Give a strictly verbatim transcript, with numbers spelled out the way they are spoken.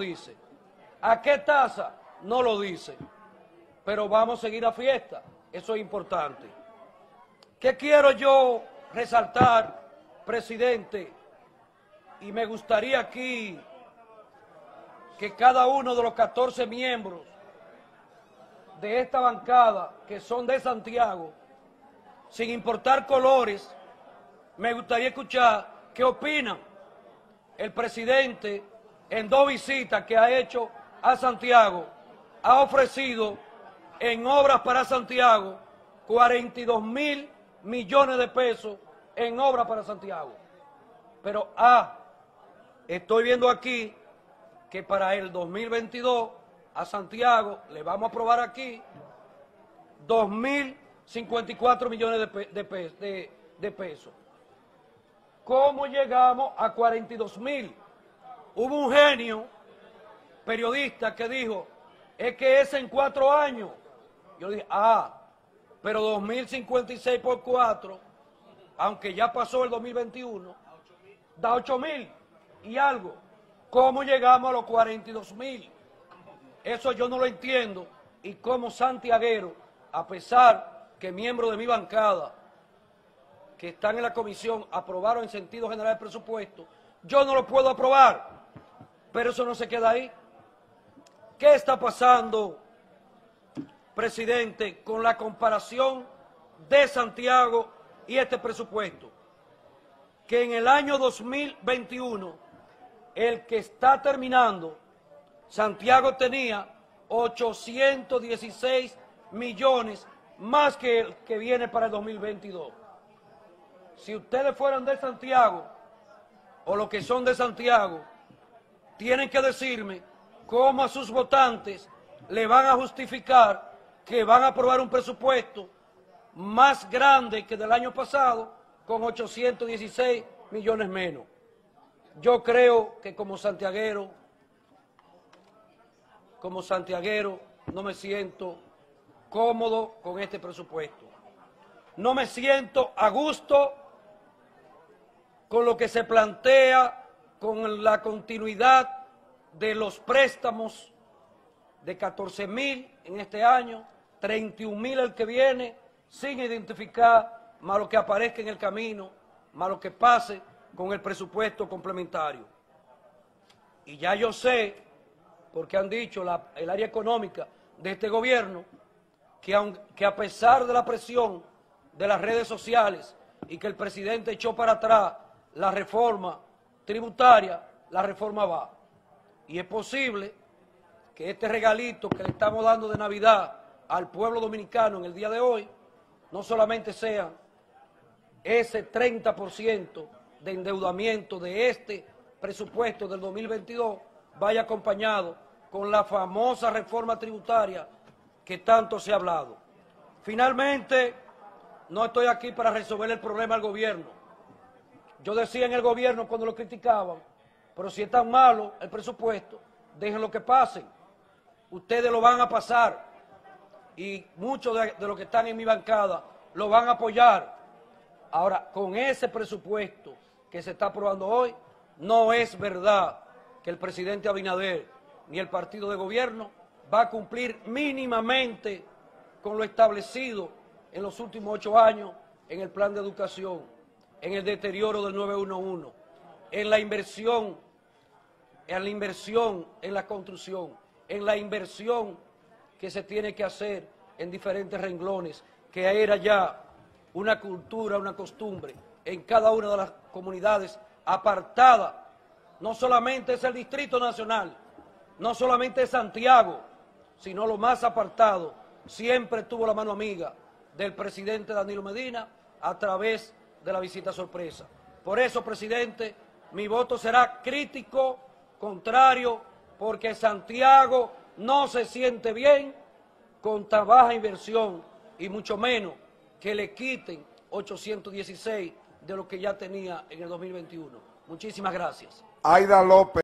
dice. ¿A qué tasa? No lo dice. Pero vamos a seguir la fiesta. Eso es importante. ¿Qué quiero yo resaltar, presidente? Y me gustaría aquí que cada uno de los catorce miembros de esta bancada, que son de Santiago, sin importar colores, me gustaría escuchar qué opinan. El presidente, en dos visitas que ha hecho a Santiago, ha ofrecido en obras para Santiago cuarenta y dos mil millones de pesos en obras para Santiago. Pero, ah, estoy viendo aquí que para el dos mil veintidós a Santiago le vamos a aprobar aquí dos mil cincuenta y cuatro millones de, pe de, pe de, de pesos. ¿Cómo llegamos a cuarenta y dos mil? Hubo un genio periodista que dijo, es que es en cuatro años. Yo dije, ah, pero dos mil cincuenta y seis por cuatro, aunque ya pasó el dos mil veintiuno, da ocho mil y algo. ¿Cómo llegamos a los cuarenta y dos mil? Eso yo no lo entiendo. Y como santiaguero, a pesar que miembros de mi bancada, que están en la comisión, aprobaron en sentido general el presupuesto, yo no lo puedo aprobar. Pero eso no se queda ahí. ¿Qué está pasando, presidente, con la comparación de Santiago y este presupuesto? Que en el año dos mil veintiuno, el que está terminando, Santiago tenía ochocientos dieciséis millones más que el que viene para el dos mil veintidós. Si ustedes fueran de Santiago, o los que son de Santiago, tienen que decirme cómo a sus votantes le van a justificar que van a aprobar un presupuesto más grande que del año pasado, con ochocientos dieciséis millones menos. Yo creo que como santiaguero, como santiaguero, no me siento cómodo con este presupuesto. No me siento a gusto con lo que se plantea, con la continuidad de los préstamos de catorce mil en este año, treinta y un mil el que viene, sin identificar más lo que aparezca en el camino, más lo que pase con el presupuesto complementario. Y ya yo sé, porque han dicho la, el área económica de este gobierno, que, aun, que a pesar de la presión de las redes sociales y que el presidente echó para atrás la reforma tributaria, la reforma va. Y es posible que este regalito que le estamos dando de Navidad al pueblo dominicano en el día de hoy, no solamente sea ese treinta por ciento de endeudamiento de este presupuesto del dos mil veintidós, vaya acompañado con la famosa reforma tributaria que tanto se ha hablado. Finalmente, no estoy aquí para resolver el problema al gobierno. Yo decía en el gobierno cuando lo criticaban, pero si es tan malo el presupuesto, déjenlo que pasen. Ustedes lo van a pasar y muchos de, de los que están en mi bancada lo van a apoyar. Ahora, con ese presupuesto que se está aprobando hoy, no es verdad que el presidente Abinader ni el partido de gobierno va a cumplir mínimamente con lo establecido en los últimos ocho años en el plan de educación, en el deterioro del nueve uno uno, en la inversión, en la inversión en la construcción, en la inversión que se tiene que hacer en diferentes renglones, que era ya una cultura, una costumbre en cada una de las comunidades apartada. No solamente es el Distrito Nacional, no solamente es Santiago, sino lo más apartado, siempre tuvo la mano amiga del presidente Danilo Medina a través de la visita sorpresa. Por eso, presidente, mi voto será crítico, contrario, porque Santiago no se siente bien con tan baja inversión y mucho menos que le quiten ochocientos dieciséis de lo que ya tenía en el dos mil veintiuno. Muchísimas gracias. Aida López.